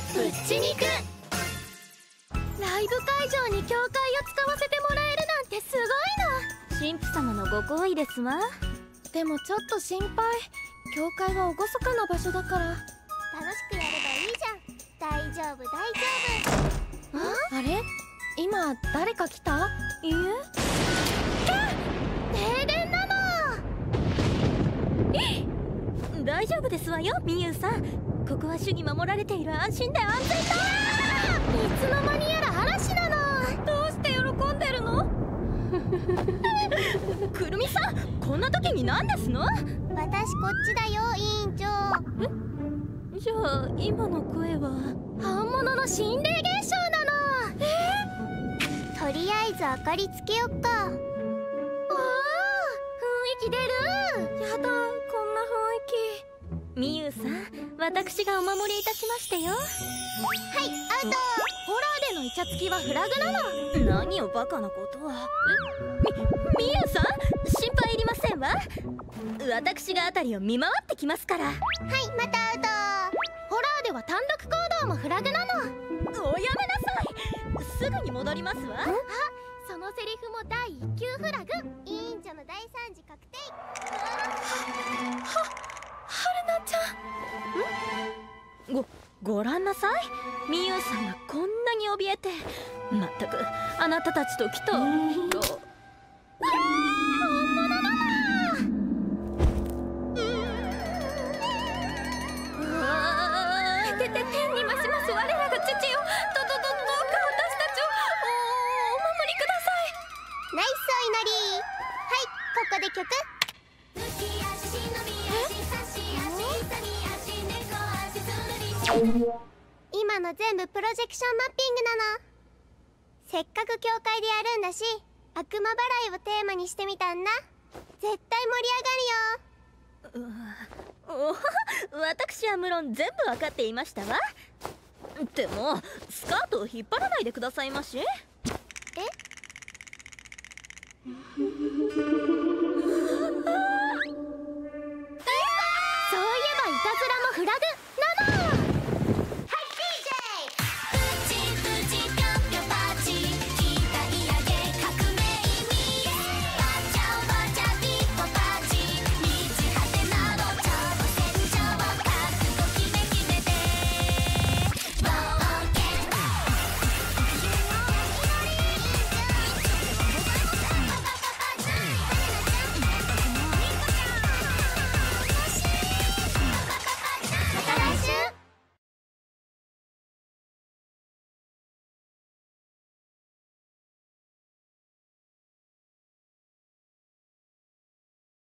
ぶっちにく。ライブ会場に教会を使わせてもらえるなんてすごいな。 神父様のご厚意ですわ。 でもちょっと心配。教会は厳かな場所だから。 楽しくやればいいじゃん。大丈夫大丈夫。 あれ、今誰か来た？ いい停電なえ。大丈夫ですわよ、みゆさん。ここは主に守られている安心で安全だ。 いつの間にやら嵐なの。 どうして喜んでるの？くるみさん、こんな時に何ですの？ 私こっちだよ、委員長。 じゃあ今の声は本物の心霊現象なの。 とりあえず明かりつけよっか。 わあ、雰囲気出る。やだ、こんな雰囲気。みゆさん、私がお守りいたしましてよ。 はい、アウト。 ホラーでのイチャつきはフラグなの。 何をバカなことは。みゆさん、心配いりませんわ。私があたりを見回ってきますから。 はい、またアウト。 ホラーでは単独行動もフラグなの。 おやめなさい。すぐに戻りますわ。 あ、そのセリフも第1級フラグ。 委員長の大惨事確定。 はるなちゃん。 ご覧なさい。みゆさんがこんなに怯えて。まったくあなたたちと来た。 本物だな。天に増します我らが父よ。どうか私たちをお守りください。 ナイスお祈り。はい、ここで曲。今の全部プロジェクションマッピングなの。せっかく教会でやるんだし、悪魔払いをテーマにしてみたんだ。絶対盛り上がるよ。 私は無論全部わかっていましたわ。でもスカートを引っ張らないでくださいまし。 え？ そういえばいたずらもフラグなの。